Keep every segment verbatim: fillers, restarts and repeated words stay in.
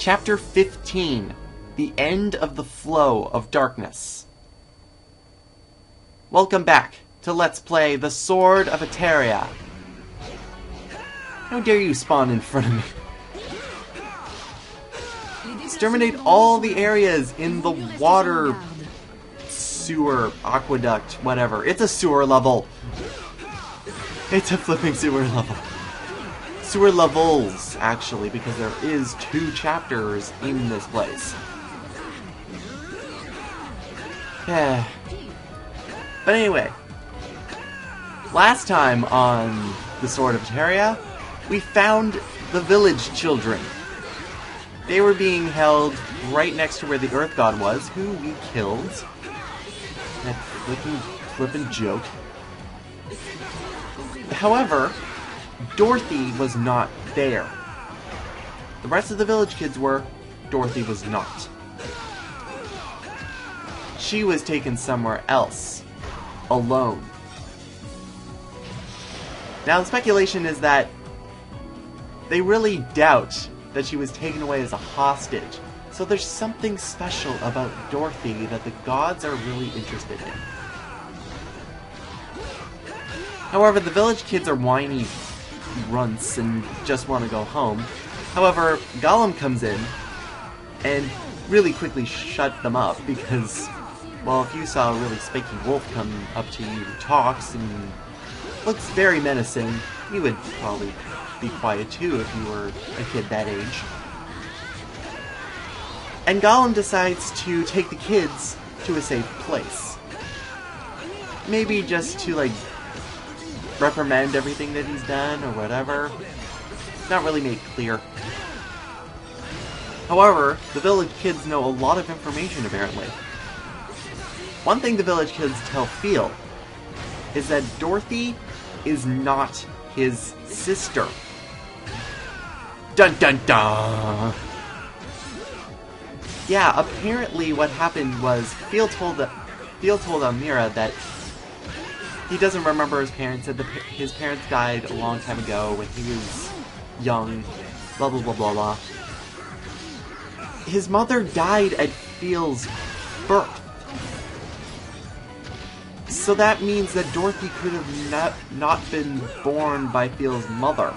Chapter fifteen, The End of the Flow of Darkness. Welcome back to Let's Play The Sword of Eteria. How dare you spawn in front of me? Exterminate all the areas in the water, sewer, aqueduct, whatever. It's a sewer level. It's a flipping sewer level. Sewer levels, actually, because there is two chapters in this place. Yeah. But anyway, last time on The Sword of Eteria, we found the village children. They were being held right next to where the Earth God was, who we killed. That flippin' flippin' joke. However, Dorothy was not there. The rest of the village kids were. Dorothy was not. She was taken somewhere else. Alone. Now the speculation is that they really doubt that she was taken away as a hostage. So there's something special about Dorothy that the gods are really interested in. However, the village kids are whiny runts and just want to go home. However, Gollum comes in and really quickly shut them up because, well, if you saw a really spiky wolf come up to you who talks and looks very menacing, you would probably be quiet too if you were a kid that age. And Gollum decides to take the kids to a safe place. Maybe just to, like, reprimand everything that he's done or whatever. It's not really made clear. However, the village kids know a lot of information apparently. One thing the village kids tell Phil is that Dorothy is not his sister. Dun dun dun! Yeah, apparently what happened was Phil told Phil told Almira that he doesn't remember his parents, said that his parents died a long time ago when he was young, blah blah blah blah blah. His mother died at Phil's birth. So that means that Dorothy could have not, not been born by Phil's mother.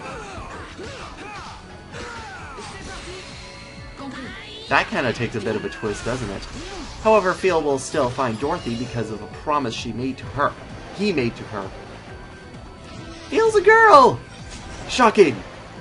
That kind of takes a bit of a twist, doesn't it? However, Phil will still find Dorothy because of a promise she made to her. He made to her. Phil's a girl! Shocking!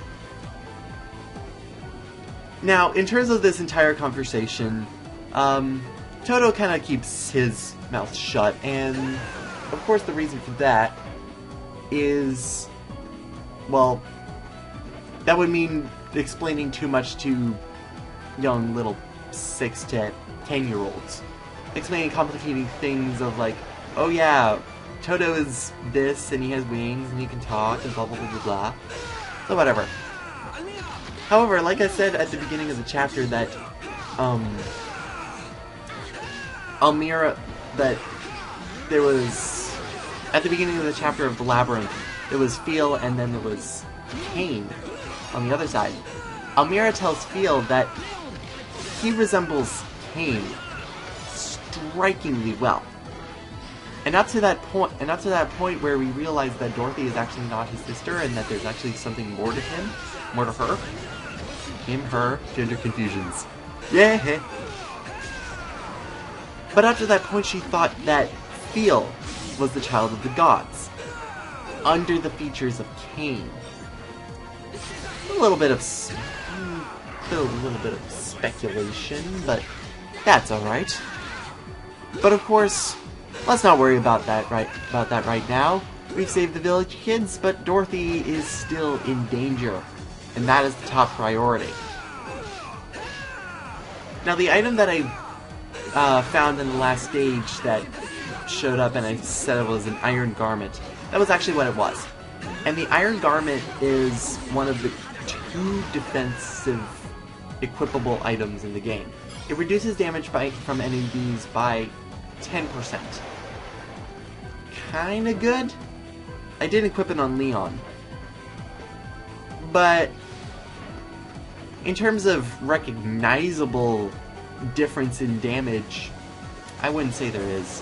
Now, in terms of this entire conversation, um, Toto kind of keeps his mouth shut, and of course the reason for that is, well, that would mean explaining too much to young little six to ten year olds. Explaining complicated things of like, oh yeah, Toto is this and he has wings and he can talk and blah blah blah blah blah. So whatever. However, like I said at the beginning of the chapter that um Almira that there was at the beginning of the chapter of the Labyrinth, there was Phil and then there was Cain on the other side. Almira tells Phil that he resembles Cain strikingly well. And up to that point, and up to that point where we realize that Dorothy is actually not his sister, and that there's actually something more to him, more to her, him, her, gender confusions. Yeah. But after that point, she thought that Phil was the child of the gods, under the features of Cain. A little bit of, a little bit of speculation, but that's all right. But of course, let's not worry about that right about that right now. We've saved the village kids, but Dorothy is still in danger, and that is the top priority. Now, the item that I uh, found in the last stage that showed up, and I said it was an iron garment. That was actually what it was. And the iron garment is one of the two defensive equipable items in the game. It reduces damage by, from enemies by ten percent. Kinda good. I did equip it on Leon. But in terms of recognizable difference in damage, I wouldn't say there is.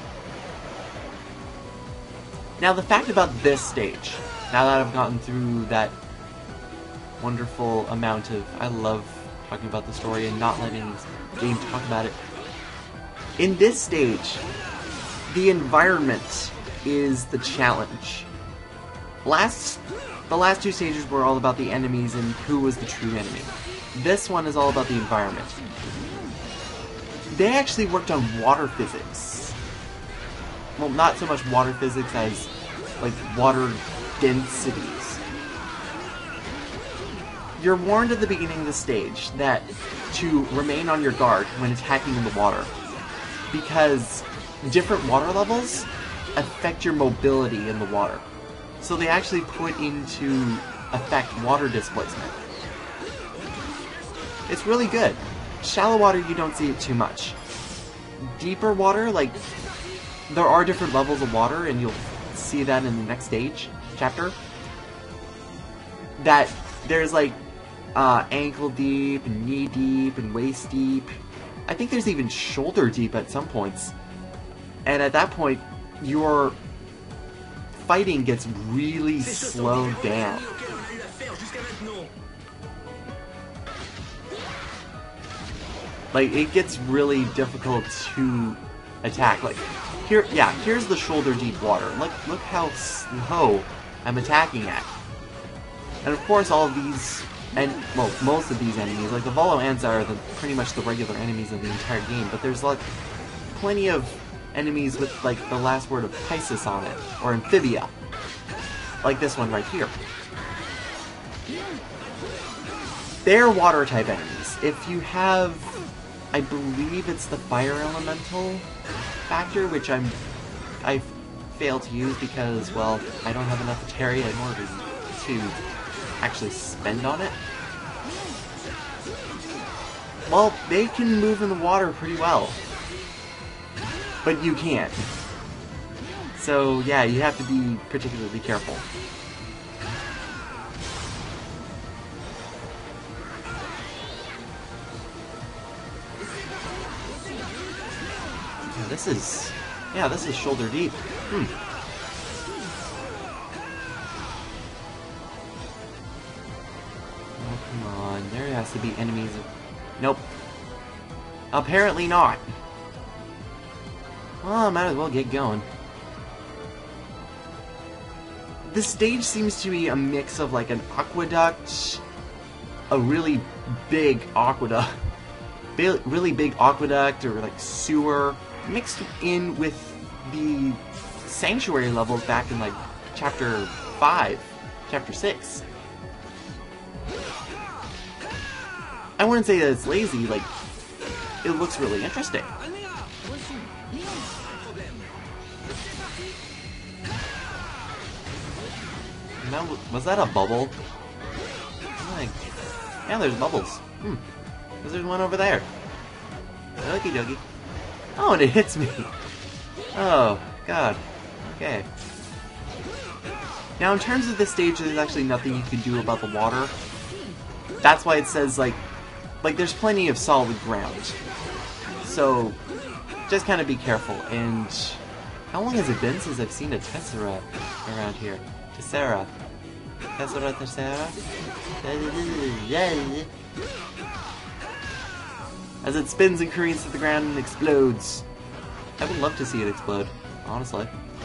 Now, the fact about this stage, now that I've gotten through that wonderful amount of... I love talking about the story and not letting the game talk about it. In this stage, the environment is the challenge. Last, the last two stages were all about the enemies and who was the true enemy. This one is all about the environment. They actually worked on water physics. Well, not so much water physics as, like, water densities. You're warned at the beginning of the stage that to remain on your guard when attacking in the water, because different water levels affect your mobility in the water. So they actually put into effect water displacement. It's really good. Shallow water, you don't see it too much. Deeper water, like, there are different levels of water, and you'll see that in the next stage, chapter. That there's, like, uh, ankle deep, and knee deep, and waist deep. I think there's even shoulder deep at some points. And at that point, your fighting gets really slowed down. Like, it gets really difficult to attack. Like, here, yeah, here's the shoulder deep water. Look, look how slow I'm attacking at. And of course, all of these, and well, most of these enemies, like the Volo Ants are the, pretty much the regular enemies of the entire game. But there's like plenty of enemies with like the last word of Pisces on it, or Amphibia, like this one right here. They're water type enemies. If you have, I believe it's the fire elemental factor, which I'm I failed to use because, well, I don't have enough Eteria in order to actually spend on it. Well, they can move in the water pretty well, but you can't. So yeah, you have to be particularly careful. Yeah, this is, yeah, this is shoulder deep. Hmm. Oh, come on. There has to be enemies. Nope. Apparently not. Well, might as well get going. This stage seems to be a mix of like an aqueduct, a really big aqueduct, really big aqueduct or like sewer, mixed in with the sanctuary levels back in like chapter five, chapter six. I wouldn't say that it's lazy, like, it looks really interesting. Now, was that a bubble? Like, yeah, there's bubbles. Hmm. There's one over there. Okie dokie. Oh, and it hits me. Oh, God. Okay. Now, in terms of this stage, there's actually nothing you can do about the water. That's why it says, like, like there's plenty of solid ground. So, just kind of be careful. And how long has it been since I've seen a Tessera around here? Tessera. Tessera, Tessera. As it spins and careens to the ground and explodes. I would love to see it explode, honestly.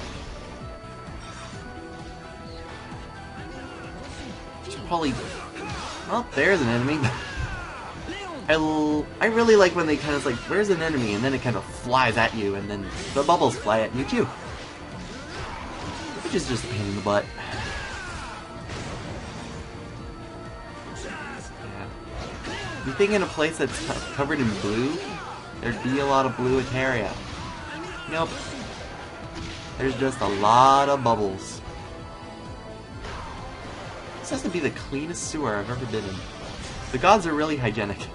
Should probably... Well, there's an enemy. I, l I really like when they kind of like, where's an enemy? And then it kind of flies at you, and then the bubbles fly at you too. Which is just a pain in the butt. Yeah. You think in a place that's covered in blue, there'd be a lot of blue Eteria. Nope. There's just a lot of bubbles. This has to be the cleanest sewer I've ever been in. The gods are really hygienic.